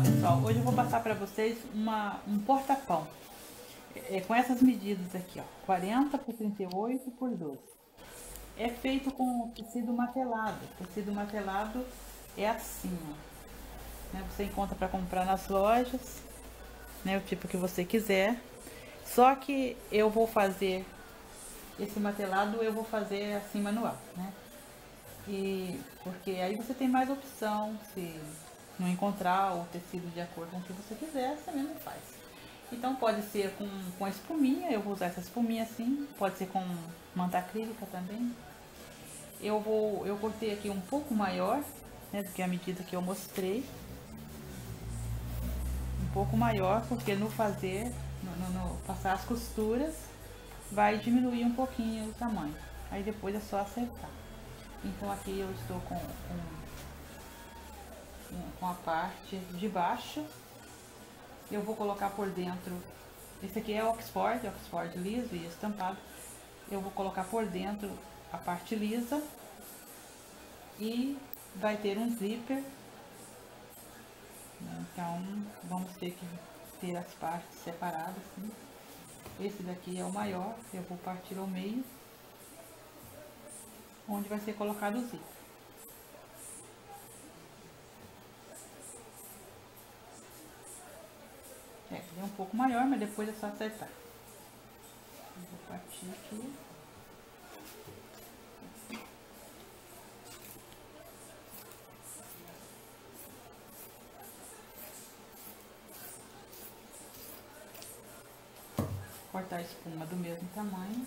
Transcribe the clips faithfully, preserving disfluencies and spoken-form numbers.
pessoal, hoje eu vou passar para vocês uma, um porta-pão. É, com essas medidas aqui, ó, quarenta por trinta e oito por doze. É feito com tecido matelado. Tecido matelado é assim, ó, né? Você encontra para comprar nas lojas, né? O tipo que você quiser. Só que eu vou fazer esse matelado, eu vou fazer assim manual, né? E porque aí você tem mais opção, se não encontrar o tecido de acordo com o que você quiser, você mesmo faz. Então pode ser com, com espuminha, eu vou usar essa espuminha assim, pode ser com manta acrílica também. Eu vou, eu cortei aqui um pouco maior, né, do que a medida que eu mostrei. Um pouco maior, porque no fazer, no, no, no passar as costuras, vai diminuir um pouquinho o tamanho. Aí depois é só acertar. Então aqui eu estou com, com com a parte de baixo. Eu vou colocar por dentro, esse aqui é Oxford, Oxford liso e estampado. Eu vou colocar por dentro a parte lisa e vai ter um zíper. Então vamos ter que ter as partes separadas, assim. Esse daqui é o maior, eu vou partir ao meio, onde vai ser colocado o zíper. É, ele é um pouco maior, mas depois é só acertar. Eu vou partir aqui. Cortar a espuma do mesmo tamanho.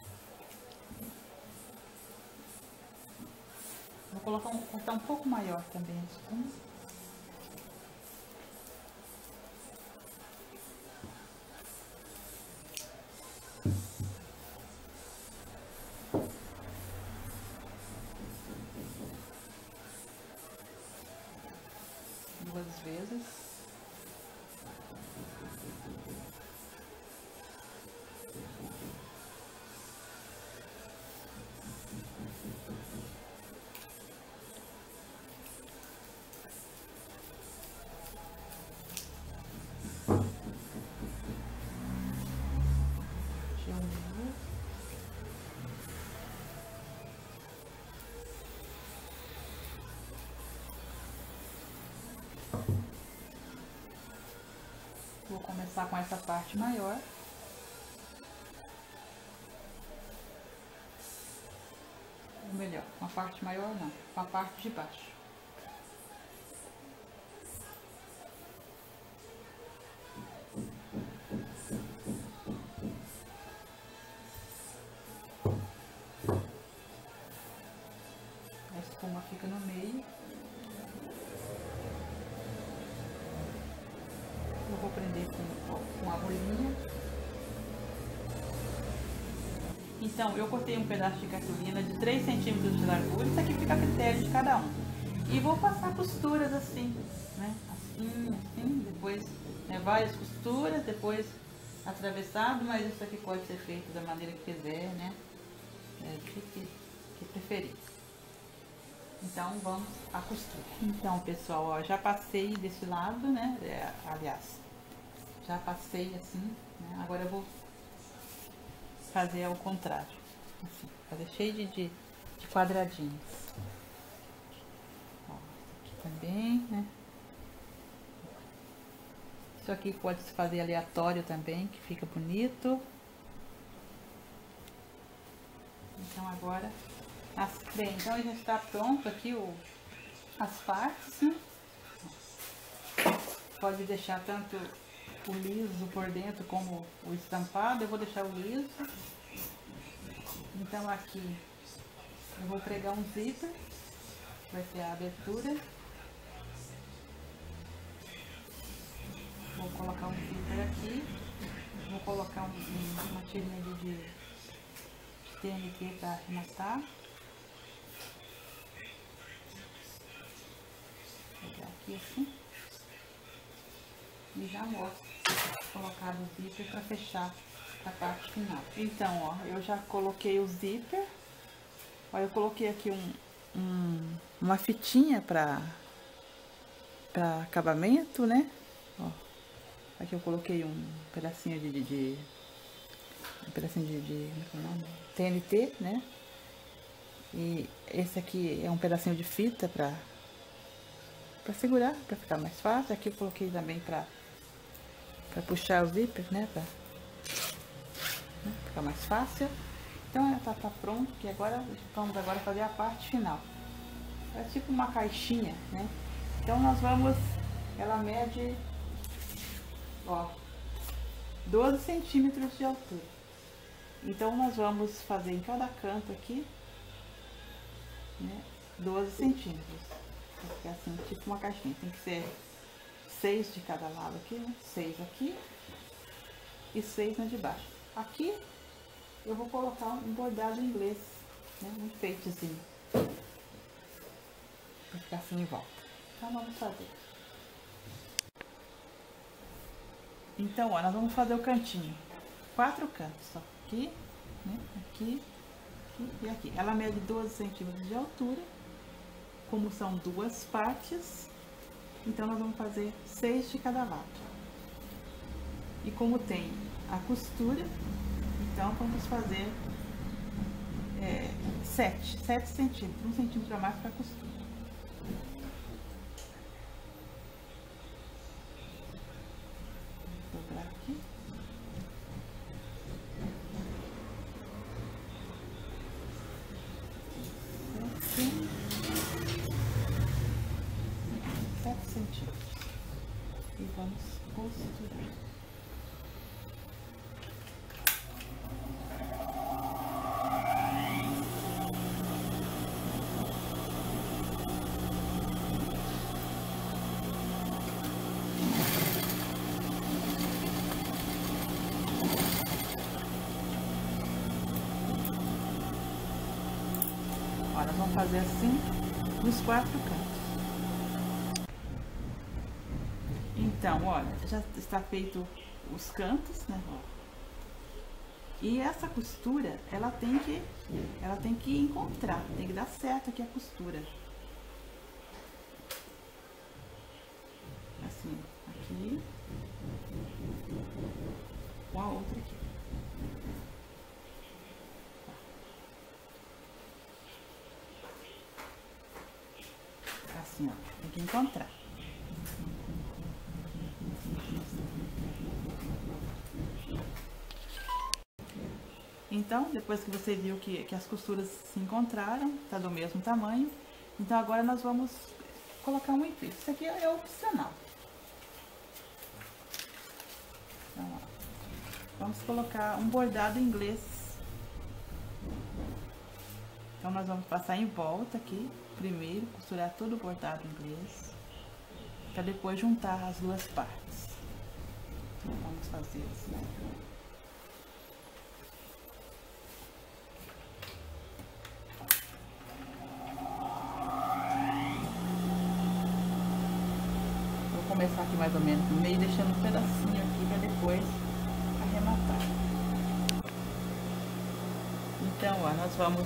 Vou colocar um, cortar um pouco maior também a espuma. Duas vezes. Vou começar com essa parte maior. Ou melhor, com a parte maior não, com a parte de baixo. A espuma fica no meio. Eu vou prender com, com a bolinha. Então, eu cortei um pedaço de cartolina de três centímetros de largura, isso aqui fica a critério de cada um. E vou passar costuras assim, né? Assim, assim, depois né, várias costuras, depois atravessado, mas isso aqui pode ser feito da maneira que quiser, né? É, que, que, que preferir. Então, vamos à costura. Então, pessoal, ó, já passei desse lado, né? É, aliás, já passei assim, né? Agora eu vou fazer ao contrário, assim, fazer cheio de, de, de quadradinhos. Ó, aqui também, né? Isso aqui pode se fazer aleatório também, que fica bonito. Então agora, as, bem, então já está pronto aqui o, as partes, né? Pode deixar tanto o liso por dentro como o estampado. Eu vou deixar o liso. Então aqui eu vou pregar um zíper, vai ser a abertura. Vou colocar um zíper aqui, vou colocar um, uma tirinha de, de T N T para arrematar. Vou pegar aqui assim. E já mostro colocado o zíper para fechar a parte final. Então, ó, eu já coloquei o zíper. Ó, eu coloquei aqui um, um, uma fitinha para para acabamento, né? Ó, aqui eu coloquei um pedacinho de, de, de um pedacinho de, de como é o nome? T N T, né? E esse aqui é um pedacinho de fita para para segurar, para ficar mais fácil. Aqui eu coloquei também para para puxar o zíper, né? Para né? ficar mais fácil. Então tá, tá pronto, que agora vamos agora fazer a parte final. É tipo uma caixinha, né? Então nós vamos, ela mede, ó, doze centímetros de altura. Então nós vamos fazer em cada canto aqui, né, doze centímetros. Vai ficar assim, tipo uma caixinha. Tem que ser seis de cada lado aqui, né? seis aqui e seis na de baixo. Aqui eu vou colocar um bordado inglês, né? Um enfeitezinho. Vai ficar assim em volta. Então vamos fazer. Então, ó, nós vamos fazer o cantinho. Quatro cantos, ó. Aqui, né? Aqui, aqui e aqui. Ela mede doze centímetros de altura. Como são duas partes, então nós vamos fazer seis de cada lado. E como tem a costura, então vamos fazer é, sete, sete centímetros, um centímetro a mais para a costura. Vou dobrar aqui. sete centímetros. E vamos costurar. Agora vamos fazer assim nos quatro cantos. Então, olha, já está feito os cantos, né? E essa costura, ela tem que, ela tem que encontrar, tem que dar certo aqui a costura. Assim, aqui, com a outra aqui. Assim, ó, tem que encontrar. Então, depois que você viu que, que as costuras se encontraram, tá do mesmo tamanho, então agora nós vamos colocar um enfeite. Isso aqui é opcional. Então, ó, vamos colocar um bordado inglês. Então, nós vamos passar em volta aqui, primeiro, costurar todo o bordado inglês, para depois juntar as duas partes. Então, vamos fazer assim. Começar aqui mais ou menos no meio, deixando um pedacinho aqui para depois arrematar. Então, ó, nós vamos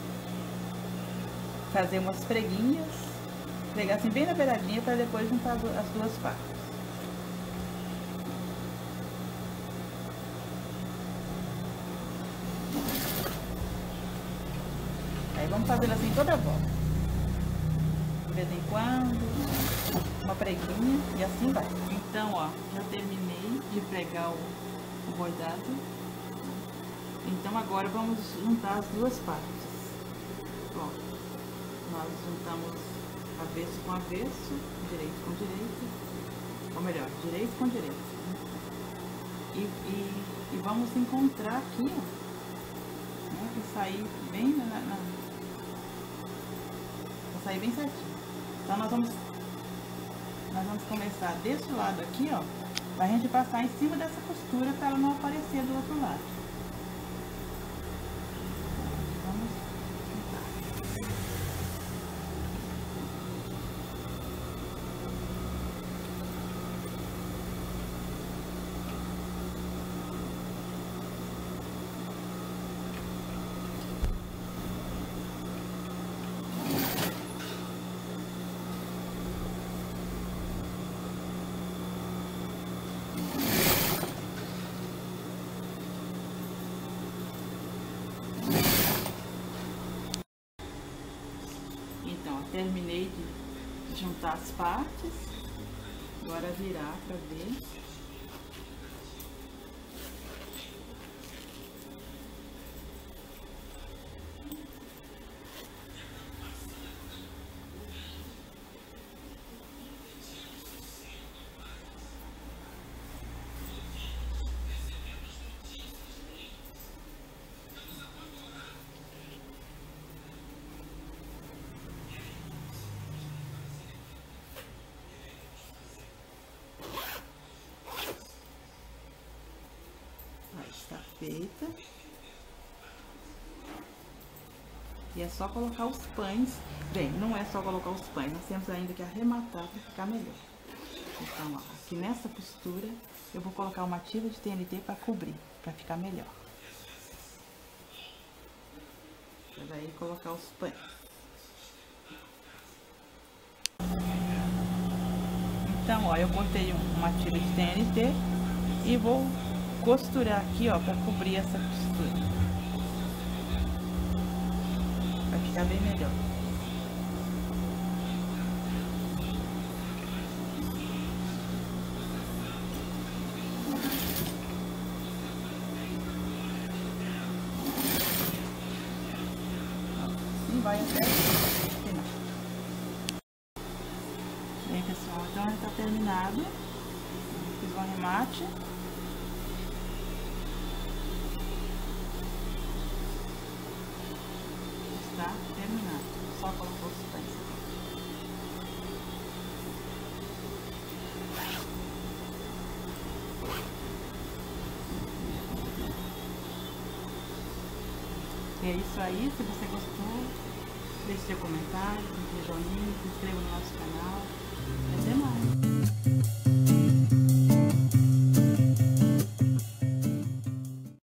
fazer umas preguinhas, pregar assim bem na beiradinha para depois juntar as duas partes. Aí vamos fazendo assim toda a volta. De vez em quando, uma preguinha e assim vai. Então, ó, já terminei de pregar o, o bordado. Então agora vamos juntar as duas partes. Ó, nós juntamos avesso com avesso, direito com direito, ou melhor, direito com direito. E, e, e vamos encontrar aqui, ó, né, que sair bem na, na, vai sair bem certinho. Então nós vamos nós vamos começar desse lado aqui, ó, pra gente passar em cima dessa costura para ela não aparecer do outro lado. Vamos juntar. Então, ó, terminei de juntar as partes. Agora virar pra ver. Está feita. E é só colocar os pães. Bem, não é só colocar os pães, nós temos ainda que arrematar para ficar melhor. Então, ó, aqui nessa costura eu vou colocar uma tira de T N T para cobrir, para ficar melhor. Para daí colocar os pães. Então, ó, eu botei uma tira de T N T e vou costurar aqui, ó, para cobrir essa costura. Vai ficar bem melhor. Assim vai até o final. Bem, pessoal, então ele tá terminado. Fiz um arremate. Tá terminado, só colocar os pães aqui. E é isso aí, se você gostou, deixe seu comentário, clique no joinha, se inscreva no nosso canal.